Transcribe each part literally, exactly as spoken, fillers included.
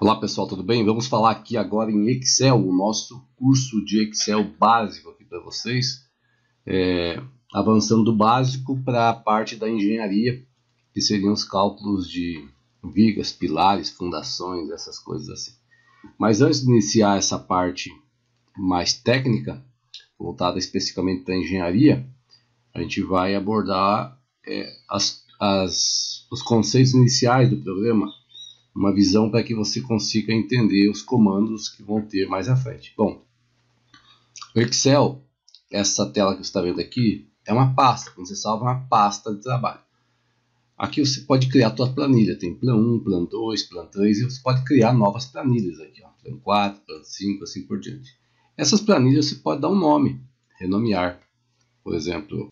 Olá pessoal, tudo bem? Vamos falar aqui agora em Excel, o nosso curso de Excel básico aqui para vocês, é, avançando do básico para a parte da engenharia, que seriam os cálculos de vigas, pilares, fundações, essas coisas assim. Mas antes de iniciar essa parte mais técnica, voltada especificamente para a engenharia, a gente vai abordar é, as, as, os conceitos iniciais do programa, uma visão para que você consiga entender os comandos que vão ter mais à frente. Bom, o Excel, essa tela que você está vendo aqui, é uma pasta. Quando você salva, uma pasta de trabalho. Aqui você pode criar a sua planilha. Tem plan um, plan dois, plan três, e você pode criar novas planilhas aqui. Ó. plan quatro, plan cinco, assim por diante. Essas planilhas você pode dar um nome, renomear. Por exemplo,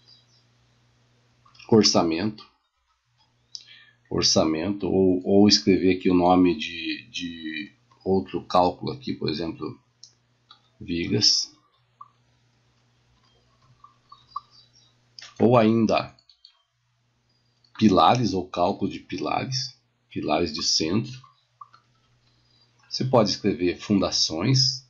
orçamento. orçamento, ou, ou escrever aqui o nome de, de outro cálculo aqui, por exemplo, vigas, ou ainda pilares ou cálculo de pilares, pilares de centro. Você pode escrever fundações.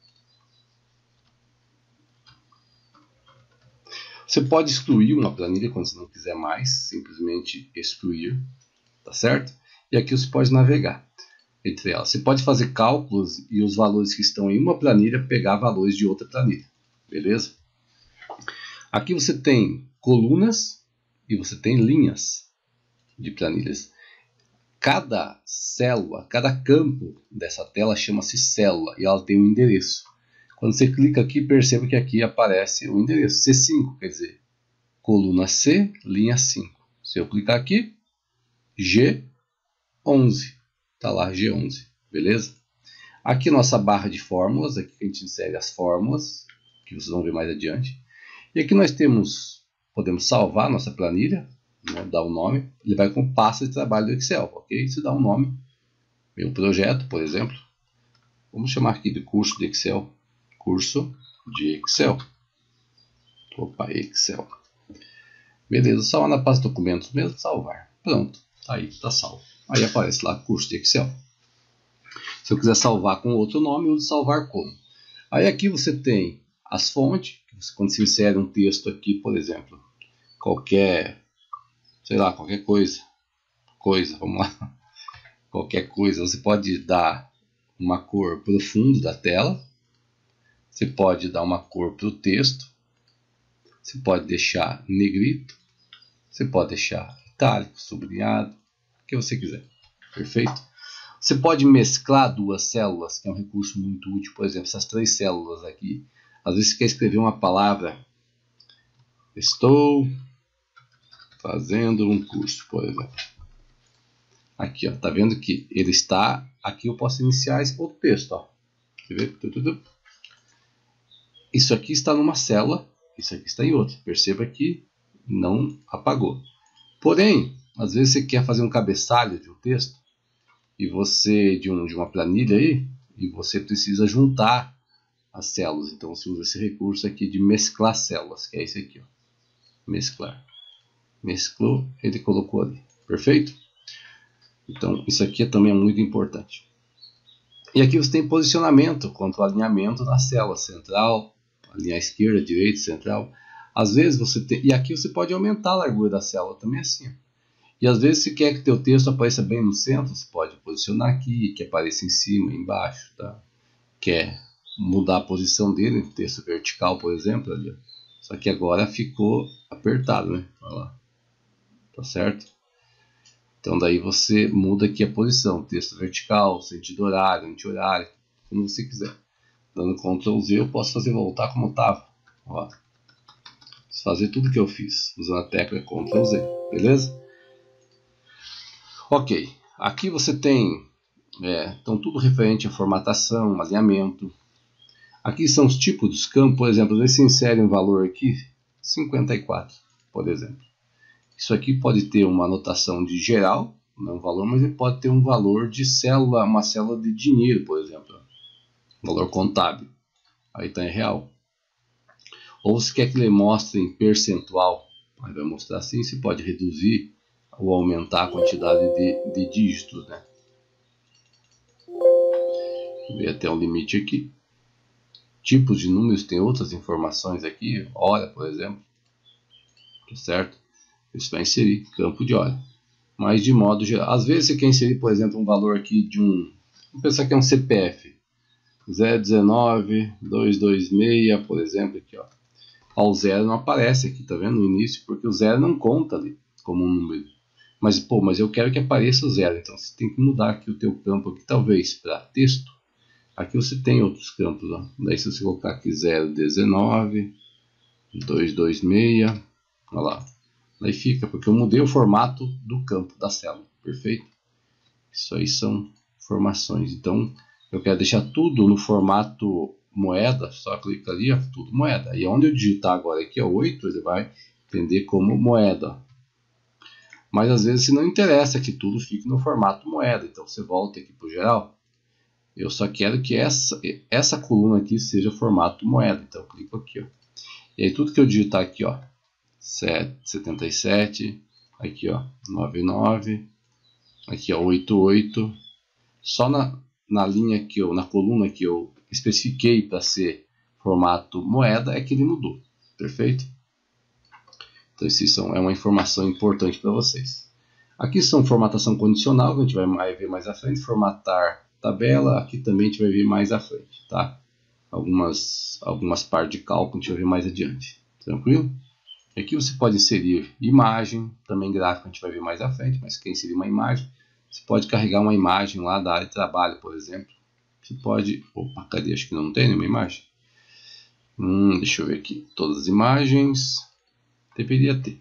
Você pode excluir uma planilha quando você não quiser mais, simplesmente excluir. Tá certo? E aqui você pode navegar entre elas. Você pode fazer cálculos e os valores que estão em uma planilha pegar valores de outra planilha. Beleza? Aqui você tem colunas e você tem linhas de planilhas. Cada célula, cada campo dessa tela chama-se célula e ela tem um endereço. Quando você clica aqui, perceba que aqui aparece o endereço C cinco, quer dizer, coluna C, linha cinco. Se eu clicar aqui, G onze, tá lá G onze, beleza? Aqui nossa barra de fórmulas, aqui a gente insere as fórmulas, que vocês vão ver mais adiante. E aqui nós temos, podemos salvar nossa planilha, né, dar um nome, ele vai com o pasta de trabalho do Excel, ok? Você dá um nome, meu projeto, por exemplo, vamos chamar aqui de curso de Excel, curso de Excel, opa, Excel, beleza, salva na pasta documentos mesmo, salvar, pronto. Aí está salvo. Aí aparece lá curso de Excel. Se eu quiser salvar com outro nome, eu uso salvar como. Aí aqui você tem as fontes. Quando se insere um texto aqui, por exemplo, qualquer, sei lá, qualquer coisa, coisa, vamos lá, qualquer coisa, você pode dar uma cor para o fundo da tela. Você pode dar uma cor para o texto. Você pode deixar negrito. Você pode deixar itálico, sublinhado, o que você quiser, perfeito? Você pode mesclar duas células, que é um recurso muito útil, por exemplo, essas três células aqui. Às vezes você quer escrever uma palavra, estou fazendo um curso, por exemplo. Aqui, ó, tá vendo que ele está, aqui eu posso iniciar esse outro texto, ó. Quer ver? Isso aqui está numa célula, isso aqui está em outra, perceba que não apagou. Porém, às vezes você quer fazer um cabeçalho de um texto e você de, um, de uma planilha aí e você precisa juntar as células. Então você usa esse recurso aqui de mesclar células, que é esse aqui, ó. Mesclar. Mesclou, ele colocou ali. Perfeito? Então isso aqui também é muito importante. E aqui você tem posicionamento quanto ao alinhamento na célula central, alinhar esquerda, direita, central. Às vezes você tem, e aqui você pode aumentar a largura da célula também assim. E às vezes se quer que teu texto apareça bem no centro, você pode posicionar aqui, que apareça em cima, embaixo, tá? Quer mudar a posição dele, texto vertical, por exemplo, ali, ó. Só que agora ficou apertado, né? Olha lá. Tá certo? Então daí você muda aqui a posição, texto vertical, sentido horário, anti-horário, como você quiser. Dando control Z eu posso fazer voltar como estava. Ó. Fazer tudo que eu fiz usando a tecla control Z, beleza? Ok, aqui você tem é, então tudo referente a formatação, alinhamento. Aqui são os tipos dos campos, por exemplo, você insere um valor aqui, cinquenta e quatro, por exemplo. Isso aqui pode ter uma anotação de geral, não um valor, mas ele pode ter um valor de célula, uma célula de dinheiro, por exemplo, valor contábil. Aí está em real. Ou se quer que ele mostre em percentual, aí vai mostrar assim, você pode reduzir ou aumentar a quantidade de, de dígitos, né? ver até um limite aqui. Tipos de números, tem outras informações aqui, hora, por exemplo, certo? Isso vai inserir campo de hora. Mas de modo geral, às vezes você quer inserir, por exemplo, um valor aqui de um, vamos pensar que é um C P F, zero um nove dois dois seis, por exemplo, aqui, ó. O zero não aparece aqui, tá vendo? No início, porque o zero não conta ali como um número. Mas, pô, mas eu quero que apareça o zero, então você tem que mudar aqui o teu campo aqui, talvez para texto. Aqui você tem outros campos, ó. Daí se você colocar aqui zero um nove dois dois seis, olha lá. Daí fica, porque eu mudei o formato do campo da célula, perfeito? Isso aí são informações. Então, eu quero deixar tudo no formato moeda, só clica ali, ó, tudo moeda. E onde eu digitar agora aqui, ó, oito, ele vai entender como moeda. Mas às vezes se não interessa que tudo fique no formato moeda, então você volta aqui para o geral. Eu só quero que essa, essa coluna aqui seja formato moeda, então eu clico aqui, ó. E aí tudo que eu digitar aqui, ó, setenta e sete, aqui, ó, noventa e nove, aqui, ó, oitenta e oito, só na, na linha que eu, na coluna que eu especifiquei para ser formato moeda é que ele mudou, perfeito? Então isso são, é uma informação importante para vocês. Aqui são formatação condicional, que a gente vai ver mais à frente, formatar tabela, aqui também a gente vai ver mais à frente, tá? Algumas, algumas partes de cálculo a gente vai ver mais adiante, tranquilo? Aqui você pode inserir imagem, também gráfico a gente vai ver mais à frente, mas quer inserir uma imagem, você pode carregar uma imagem lá da área de trabalho, por exemplo. Você pode, opa, cadê? Acho que não tem nenhuma imagem. Hum, deixa eu ver aqui, todas as imagens, deveria ter.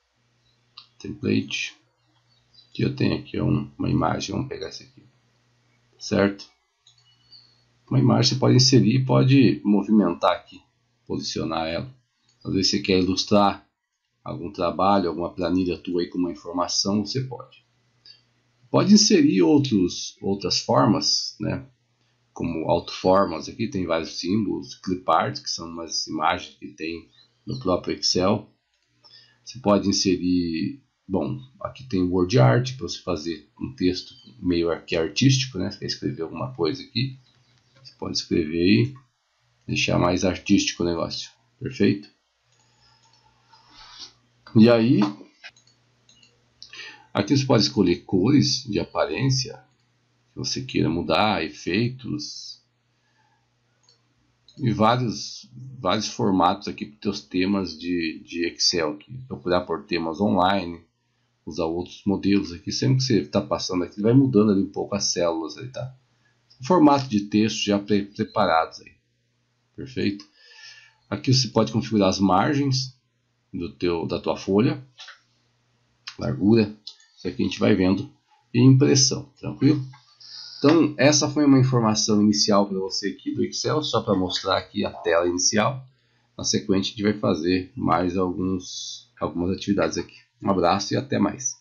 Template, que eu tenho aqui um, uma imagem, vamos pegar essa aqui, certo? Uma imagem você pode inserir, pode movimentar aqui, posicionar ela. Às vezes você quer ilustrar algum trabalho, alguma planilha tua aí com uma informação, você pode. Pode inserir outros, outras formas, né? Como autoformas, aqui tem vários símbolos, clipart, que são umas imagens que tem no próprio Excel. Você pode inserir, bom, aqui tem word art, para você fazer um texto meio que artístico, né? Você quer escrever alguma coisa aqui, você pode escrever aí, deixar mais artístico o negócio, perfeito? E aí, aqui você pode escolher cores de aparência, que você queira mudar, efeitos, e vários, vários formatos aqui para os teus temas de, de Excel. Aqui. Procurar por temas online, usar outros modelos aqui. Sempre que você está passando aqui, vai mudando ali um pouco as células. Aí, tá? Formato de texto já pre preparados. Aí. Perfeito? Aqui você pode configurar as margens do teu, da tua folha, largura, isso aqui a gente vai vendo, e impressão, tranquilo? Então essa foi uma informação inicial para você aqui do Excel, só para mostrar aqui a tela inicial. Na sequência a gente vai fazer mais alguns, algumas atividades aqui. Um abraço e até mais.